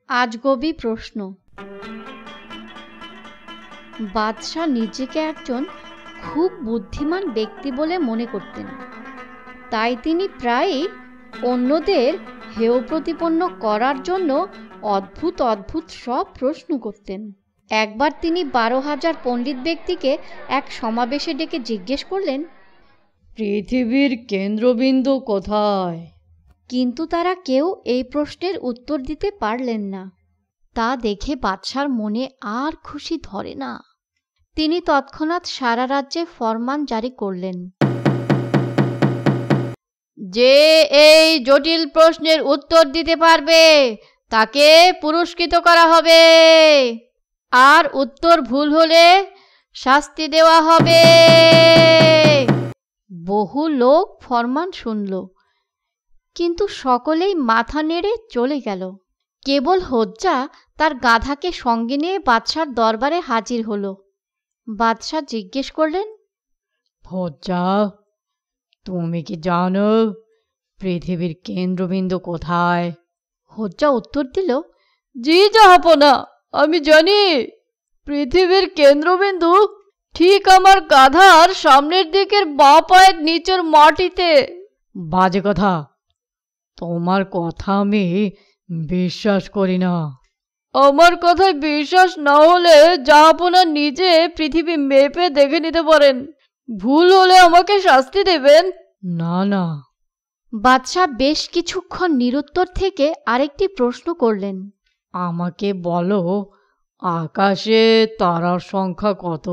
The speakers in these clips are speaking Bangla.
আজগবি প্রশ্ন। বাদশাহ নিজেকে একজন খুব বুদ্ধিমান ব্যক্তি বলে মনে করতেন, তাই তিনি প্রায়ই অন্যদের হেয় প্রতিপন্ন করার জন্য অদ্ভুত অদ্ভুত সব প্রশ্ন করতেন। একবার তিনি 12,000 পণ্ডিত ব্যক্তিকে এক সমাবেশে ডেকে জিজ্ঞেস করলেন, পৃথিবীর কেন্দ্রবিন্দু কোথায়? কিন্তু তারা কেউ এই প্রশ্নের উত্তর দিতে পারলেন না। তা দেখে বাদশার মনে আর খুশি ধরে না। তিনি তৎক্ষণাৎ সারা রাজ্যে ফরমান জারি করলেন, যে এই জটিল প্রশ্নের উত্তর দিতে পারবে তাকে পুরস্কৃত করা হবে, আর উত্তর ভুল হলে শাস্তি দেওয়া হবে। বহু লোক ফরমান শুনল, কিন্তু সকলেই মাথা নেড়ে চলে গেল। কেবল হোজ্জা তার গাধাকে সঙ্গে নিয়ে বাদশার দরবারে হাজির হল। বাদশাহ জিজ্ঞেস করলেন, হোজ্জা, তুমি কি জানো পৃথিবীর কেন্দ্রবিন্দু কোথায়? হোজ্জা উত্তর দিল, জি জাহাপনা, আমি জানি। পৃথিবীর কেন্দ্রবিন্দু ঠিক আমার গাধার সামনের দিকের বাঁ পায়ের নিচের মাটিতে। বাজে কথা, তোমার কথা আমি বিশ্বাস করি না। আমার কথায় বিশ্বাস না হলে জাহাপনা নিজে পৃথিবী মেপে দেখে নিতে পারেন। ভুল হলে আমাকে শাস্তি দেবেন। না না। বাদশাহ বেশ কিছুক্ষণ নিরুত্তর থেকে আরেকটি প্রশ্ন করলেন, আমাকে বলো, আকাশে তারার সংখ্যা কত?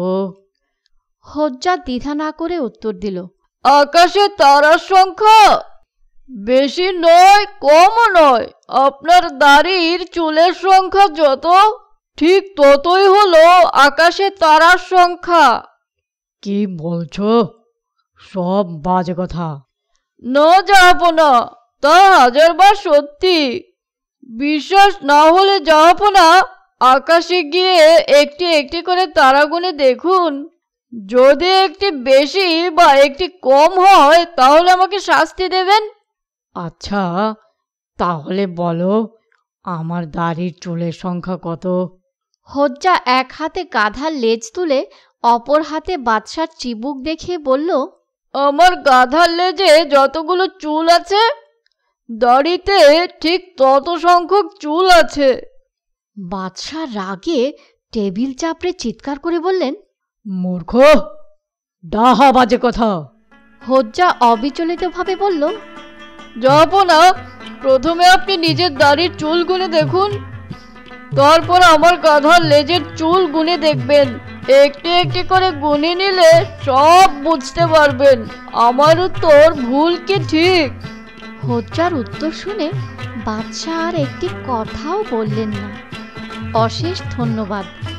হোজ্জা দ্বিধা না করে উত্তর দিল, আকাশে তারার সংখ্যা বেশি নয়, কমও নয়। আপনার দাড়ির চুলের সংখ্যা যত, ঠিক ততই হলো আকাশে তারার সংখ্যা। কি বলছো? সব বাজে কথা। না জাহাপনা, তা 1000 বার সত্যি। বিশ্বাস না হলে জাহাপনা আকাশে গিয়ে একটি একটি করে তারা গুনে দেখুন। যদি একটি বেশি বা একটি কম হয় তাহলে আমাকে শাস্তি দেবেন। আচ্ছা, তাহলে বলো, আমার দাড়ির চুলের সংখ্যা কত? হোজ্জা এক হাতে গাধার লেজ তুলে অপর হাতে বাদশার চিবুক দেখিয়ে বলল, আমার গাধার লেজে যতগুলো চুল আছে, দাড়িতে ঠিক তত সংখ্যক চুল আছে। বাদশাহ রাগে টেবিল চাপড়ে চিৎকার করে বললেন, মূর্খ, ডাহা বাজে কথা। হোজ্জা অবিচলিতভাবে বলল, জাহাপনা, প্রথমে আপনি নিজের দাড়ির চুল গুনে দেখুন, তারপর আমার গাধার লেজের চুল গুনে দেখবেন। একটি একটি করে গুনে নিলে সব বুঝতে পারবেন আমার উত্তর ভুল কি ঠিক। হোজ্জার উত্তর শুনে বাদশাহ আর একটি কথাও বললেন না। অশেষ ধন্যবাদ।